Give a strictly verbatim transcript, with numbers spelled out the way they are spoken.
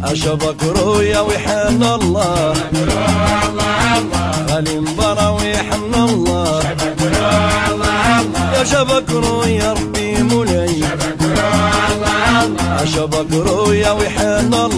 عشبكرو يا ويحن الله غالي مبارا ويحن الله يا شبكرو يا ربي مولاي عشبكرو يا ويحن